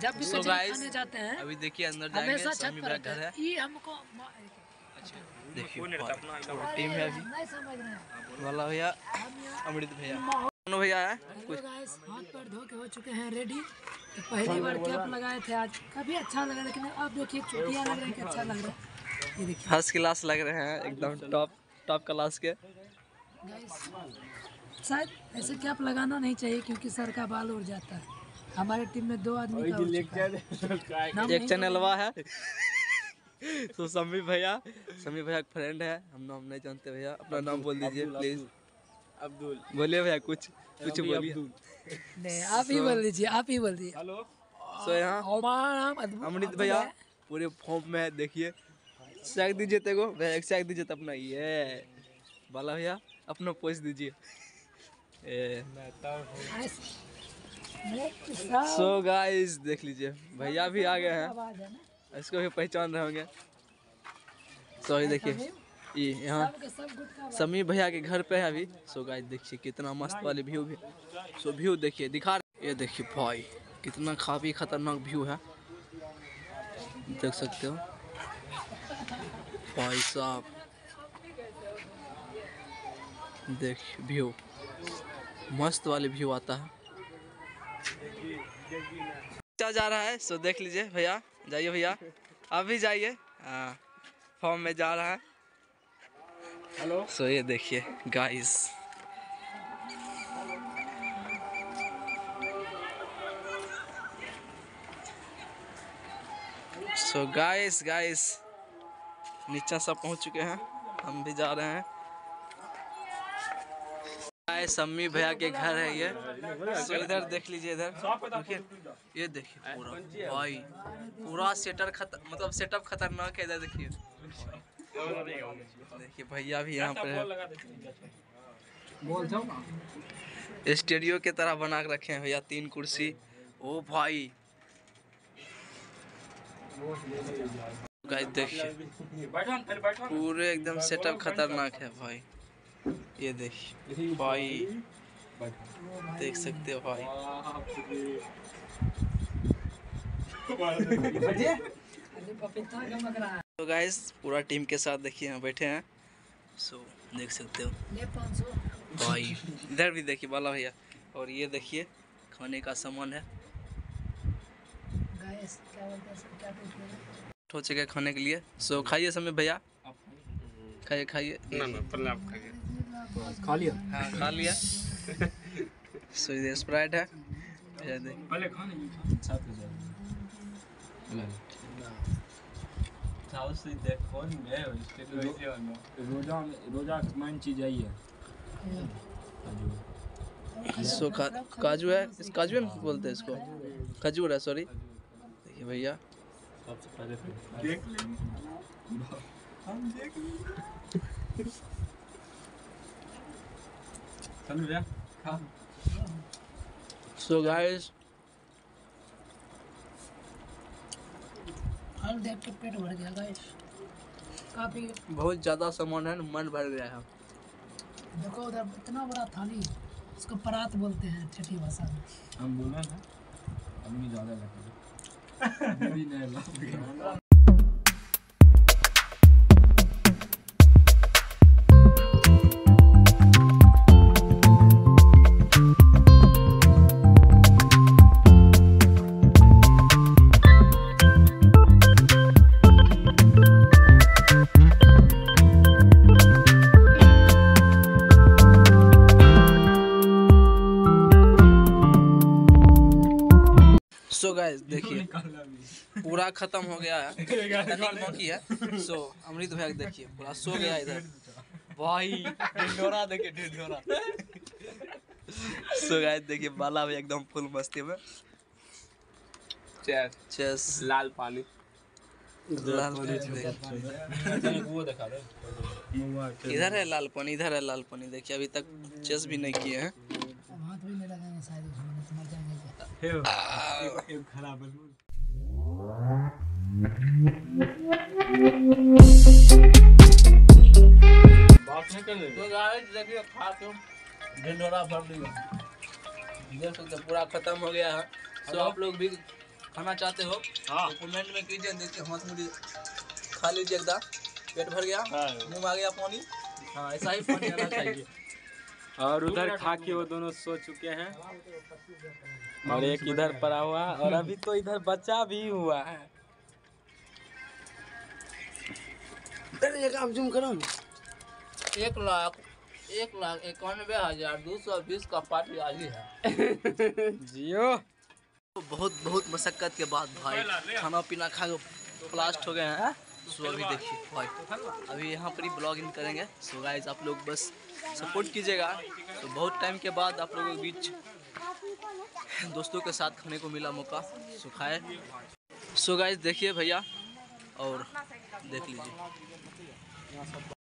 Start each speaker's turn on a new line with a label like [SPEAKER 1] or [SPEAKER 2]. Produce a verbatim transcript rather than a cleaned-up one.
[SPEAKER 1] जब भी
[SPEAKER 2] so
[SPEAKER 1] खाने जाते हैं
[SPEAKER 2] अभी देखिए अंदर जाएंगे, समी भैया घर है।
[SPEAKER 1] ये हमको
[SPEAKER 2] देखिए टीम है अभी वाला भैया, अमृत भैया, दोनों भैया है।
[SPEAKER 1] कुछ हाथ पैर धो के हो चुके हैं रेडी। तो पहली बार कैप लगाए थे आज, काफी अच्छा लगा, लेकिन अब देखिए चोटियां लग रही है कि अच्छा लग रहा है। ये देखिए
[SPEAKER 2] फर्स्ट क्लास लग रहे हैं, एकदम टॉप टॉप क्लास के।
[SPEAKER 1] शायद ऐसे कैप लगाना नहीं चाहिए क्योंकि सर का बाल उड़ जाता है। हमारे टीम में दो आदमी का उड़ चुका है।
[SPEAKER 2] एक चैनलवा है तो समी भैया, समी भैया का फ्रेंड है, हम नाम नहीं जानते भैया, अपना नाम बोल दीजिए प्लीज।
[SPEAKER 3] अब्दुल
[SPEAKER 2] बोलिए भैया, कुछ कुछ बोलिए।
[SPEAKER 1] नहीं आप ही बोल दीजिए, आप ही बोल दीजिए।
[SPEAKER 3] हेलो
[SPEAKER 2] सो यहाँ अमृत भैया पूरे फॉर्म में है, देखिए सैक दीजिए तेगो भैया, एक सैक दीजिए तो अपना ये बाला भैया अपना पोस्ट दीजिए। सो गाइस देख लीजिए भैया भी आ गए हैं, इसको भी पहचान रहे होंगे। सो ये देखिए ये यहाँ समी भैया के घर पे है अभी। सो गाइस देखिए कितना मस्त वाले व्यू भी, सो व्यू देखिए दिखा, ये देखिए भाई कितना काफी खतरनाक व्यू है, देख सकते हो भाई साहब। देख व्यू मस्त वाले व्यू आता है, जा रहा है। सो देख लीजिए भैया, जाइए भैया आप भी जाइए, हाँ फॉर्म में जा रहा है।
[SPEAKER 3] हेलो
[SPEAKER 2] सो ये देखिए गाइस, सो गाइस गाइस नीचे सब पहुंच चुके हैं, हम भी जा रहे हैं। सम्मी भैया के घर है ये। सो इधर देख लीजिए, इधर देखिए, ये देखिए पूरा भाई पूरा सेटर खतर मतलब सेटअप खतरनाक है। इधर देखिए, देखिए भैया भी यहाँ पे है, स्टूडियो के तरह बना के रखे हैं भैया, तीन कुर्सी। ओ भाई गाइस देखिए पूरे एकदम सेटअप खतरनाक है भाई, ये देखिए भाई देख सकते हो भाई। तो गाइस पूरा टीम के साथ देखिए यहाँ बैठे हैं। सो देख सकते हो भाई, इधर भी देखिए बाला भैया, और ये देखिए खाने का सामान है, हो चुका खाने के लिए। सो खाइए समय भैया, खाइए खाइए।
[SPEAKER 3] ना ना पहले आप खाइए।
[SPEAKER 2] खा लिया, हाँ खा लिया। सो ये स्प्राइट है,
[SPEAKER 3] पहले खाने साथ में जाओ। साउथ से देखो ने रोजा रोजा मेन चीज आई है काजू।
[SPEAKER 2] सो काजू है, इस काजू में बोलते हैं इसको, खजूर है सॉरी। देखिए भैया
[SPEAKER 3] सबसे पहले देख ले, हम देख ले चल भैया खा।
[SPEAKER 2] सो गाइस
[SPEAKER 1] हाल देख के पेट भर गया गाइस, काफी
[SPEAKER 2] बहुत ज्यादा सामान है, मन भर गया है।
[SPEAKER 1] देखो उधर इतना बड़ा थाली, इसको परात बोलते हैं ठेठी भाषा में।
[SPEAKER 3] हम बोला ना अम्मी ज्यादा लगता है भी नहीं लग।
[SPEAKER 2] सो गाइस देखिए पूरा खत्म हो गया है, बाकी है। सो अमृत भैया देखिए पूरा सो गया इधर भाई, ढिंढोरा देखिए ढिंढोरा। सो गाइस देखिए बाला भी एकदम फुल मस्ती में।
[SPEAKER 3] चेस
[SPEAKER 2] चेस
[SPEAKER 3] लाल पानी,
[SPEAKER 2] लाल पानी
[SPEAKER 3] वो दिखा दे।
[SPEAKER 2] इधर है लाल पानी, इधर है लाल पानी। देखिए अभी तक चेस भी नहीं किए हैं।
[SPEAKER 1] हाथ भी नहीं लगाएंगे शायद, उसमें तो मर जाएंगे।
[SPEAKER 3] खराब बात नहीं कर रहे।
[SPEAKER 2] तो गाइस देखिए खा के ढिंढोरा भर दिया, देख सकते पूरा खत्म हो गया है। सो आप लोग भी खाना चाहते हो
[SPEAKER 3] हाँ।
[SPEAKER 2] तो कमेंट में कीजिए। देखिए हाथ मुड़ी खा लीजिए, एकदम पेट भर गया, मुंह में आ गया पानी। हाँ ऐसा ही पानी आना चाहिए।
[SPEAKER 3] और उधर खा के वो दोनों सो चुके हैं और एक इधर पड़ा हुआ है और अभी तो इधर बच्चा भी हुआ है।
[SPEAKER 2] आप जूम करो ना। एक लाख एक लाख इक्यानवे हजार दो सौ बीस का पार्टी आज ही है।
[SPEAKER 3] जियो
[SPEAKER 2] बहुत बहुत मशक्कत के बाद भाई खाना पीना खा के प्लास्ट हो गए हैं। सो अभी देखिए भाई अभी यहाँ पर ही ब्लॉगिंग करेंगे। सो गाइस आप लोग बस सपोर्ट कीजिएगा। तो बहुत टाइम के बाद आप लोगों के बीच दोस्तों के साथ खाने को मिला मौका, सो खाए। सो गाइस देखिए भैया और देख लीजिए।